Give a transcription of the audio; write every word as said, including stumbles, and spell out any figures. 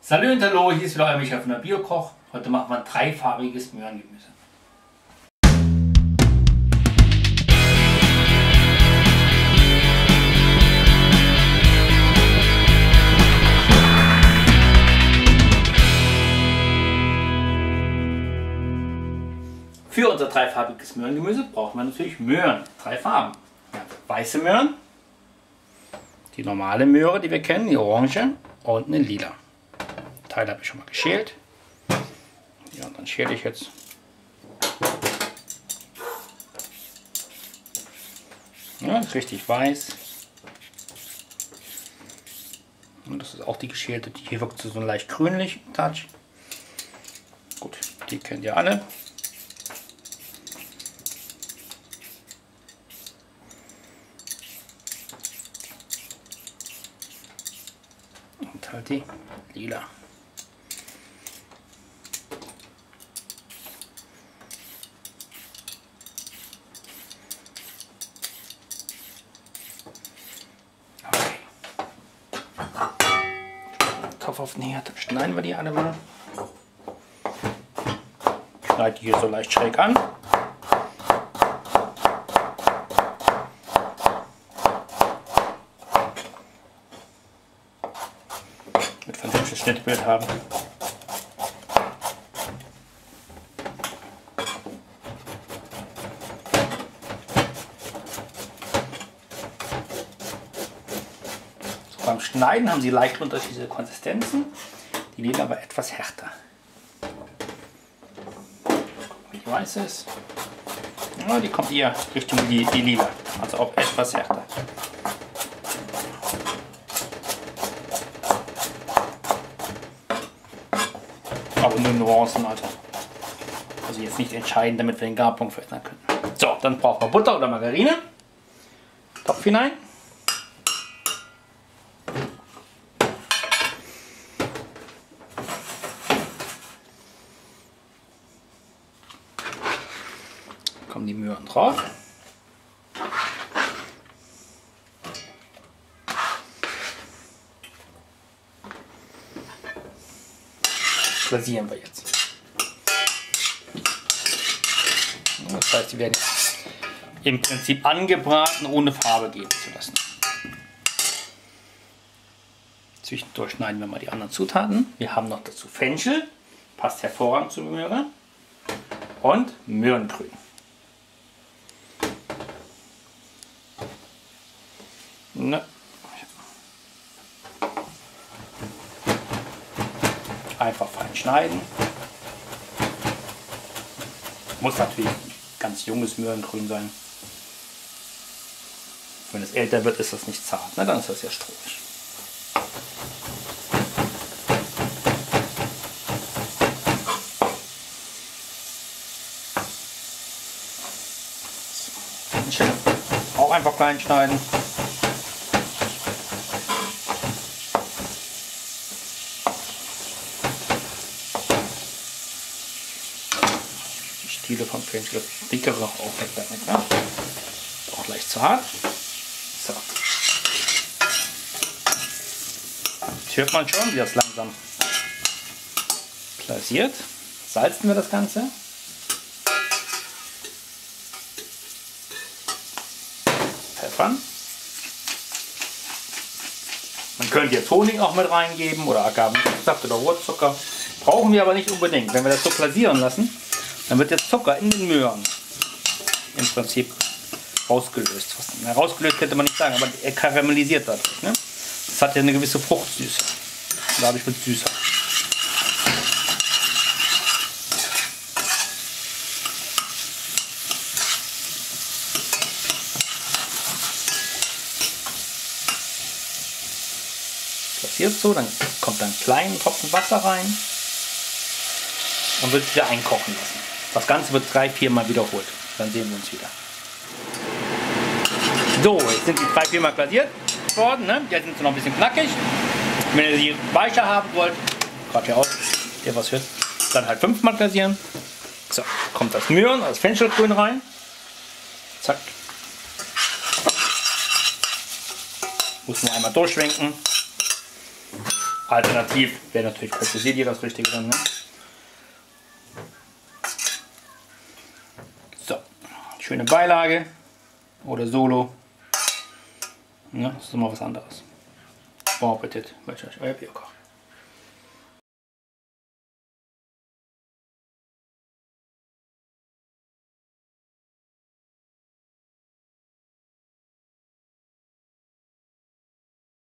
Salut und hallo, hier ist wieder euer Michael von der Biokoch. Heute machen wir ein dreifarbiges Möhrengemüse. Für unser dreifarbiges Möhrengemüse brauchen wir natürlich Möhren. Drei Farben. Weiße Möhren, die normale Möhre, die wir kennen, die orange und eine lila. Teil habe ich schon mal geschält. Ja, und dann schäle ich jetzt ja, richtig weiß. Und das ist auch die geschälte, die hier wirkt so leicht grünlich Touch. Gut, die kennt ihr alle. Und halt die lila. Auf den Herd schneiden wir die alle mal. Ich schneide die hier so leicht schräg an. Damit wir ein hübsches Schnittbild haben. Beim Schneiden haben sie leicht unterschiedliche Konsistenzen, die liegen aber etwas härter. Die weiße ist, ja, die kommt eher Richtung die, die lila, also auch etwas härter. Aber nur Nuancen, also. also jetzt nicht entscheidend, damit wir den Garpunkt verändern können. So, dann brauchen wir Butter oder Margarine, Topf hinein. Kommen die Möhren drauf. Glasieren wir jetzt. Das heißt, die werden im Prinzip angebraten, ohne Farbe geben zu lassen. Zwischendurch schneiden wir mal die anderen Zutaten. Wir haben noch dazu Fenchel, passt hervorragend zur Möhre, und Möhrengrün. Ne. Einfach fein schneiden. Muss natürlich ganz junges Möhrengrün sein. Wenn es älter wird, ist das nicht zart, ne? Dann ist das ja strohig. Auch einfach klein schneiden. Stiele vom Fenchel, dickere auch weg damit, ne? Auch leicht zu hart. So. Jetzt hört man schon, wie das langsam glasiert. Salzen wir das Ganze. Pfeffern. Man könnte jetzt Honig auch mit reingeben oder Agavendicksaft oder Rohrzucker. Brauchen wir aber nicht unbedingt. Wenn wir das so glasieren lassen, dann wird der Zucker in den Möhren im Prinzip rausgelöst. Na, rausgelöst könnte man nicht sagen, aber er karamellisiert dadurch. Ne? Das hat ja eine gewisse Fruchtsüße. Dadurch wird es süßer. Passiert so, dann kommt ein kleiner Tropfen Wasser rein und wird es wieder einkochen lassen. Das Ganze wird drei, vier Mal wiederholt. Dann sehen wir uns wieder. So, jetzt sind die drei, vier Mal glasiert worden. Ne? Jetzt sind sie noch ein bisschen knackig. Wenn ihr sie weicher haben wollt, gerade hier aus, ihr was hört, dann halt fünfmal glasieren. So, kommt das Möhren, das Fenchelgrün rein. Zack. Muss man einmal durchschwenken. Alternativ wäre natürlich Petersilie das Richtige dann. Ne? So, schöne Beilage oder Solo. Ja, das ist immer was anderes. Bon Appetit, wünsche euch euer Biokoch.